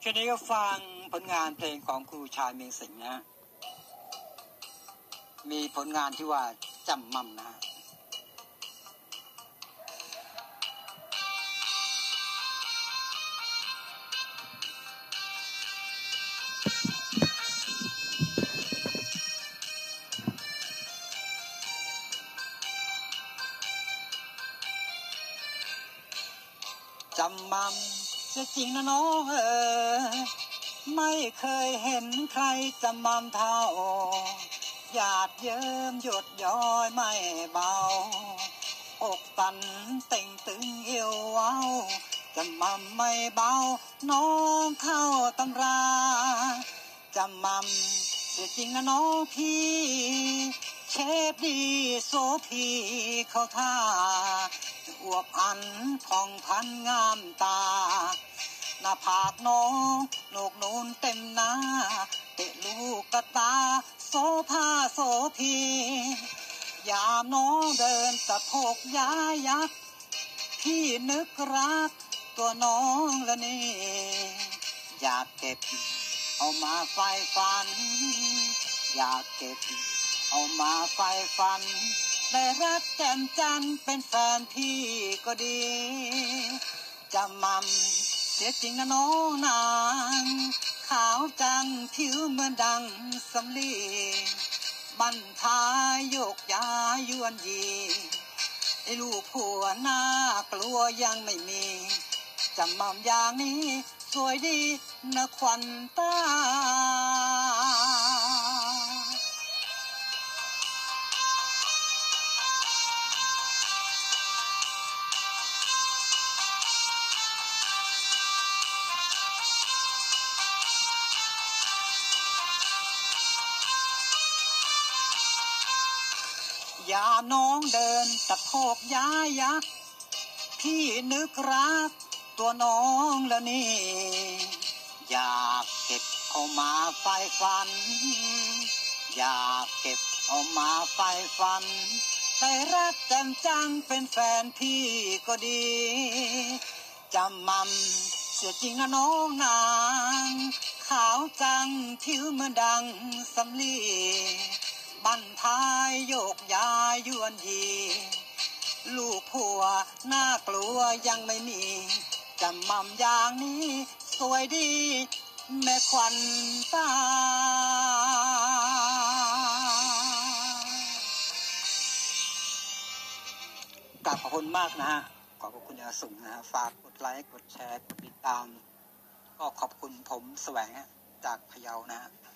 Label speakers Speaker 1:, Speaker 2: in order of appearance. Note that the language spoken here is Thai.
Speaker 1: ช่วงนี้ก็ฟังผลงานเพลงของครูชายเมียงสิงห์นะมีผลงานที่ว่าจำมั่มนะจำมั่มจะจริงนะน้องไม่เคยเห็นใครจำมั่มเท่าหยาดเยิ้มหยดย้อยไม่เบาอกตันเต่งตึงเอวเว้าจำมั่มไม่เบาน้องเข้าตำราจำมั่มจะจริงนะน้องพี่เชฟดีโซพีเข้าท่าอวบอันผ่องพันงามตาหน้าผากน้องโหนกนูนเต็มหน้าเตะลูกกระตาโซภาโซพียามน้องเดินสะโพกย้ายักพี่นึกรักตัวน้องละนี่อยากเก็บเอามาไฟฟันอยากเก็บเอามาไฟฟันได้รักแจ่มจันเป็นแฟนพี่ก็ดีจำมั่มเสียจริงนะน้องนางขาวจังผิวเหมือนดังสำลีบั้นท้ายโยกย้ายยวนยีไอ้ลูกผัวหน้ากลัวยังไม่มีจำมั่มอย่างนี้สวยดีนะควันตายามน้องเดินตะโพกย้ายักพี่นึกรักตัวน้องแล้วนี่อยากเก็บเอามาไฟฟันอยากเก็บเอามาไฟฟันได้รักจำจังเป็นแฟนพี่ก็ดีจำมั่มเสียจริงนะน้องนางขาวจังผิวเหมือนดังสำลีบั้นท้ายโยกย้ายยวนยีลูกผัวน่ากลัวยังไม่มีจำมั่มอย่างนี้สวยดีแม่ควันตากราบขอบคุณมากนะฮะขอบคุณอย่างสูงนะฮะฝากกดไลค์กดแชร์กดติดตามก็ขอบคุณผมแสวงจากพะเยานะฮะ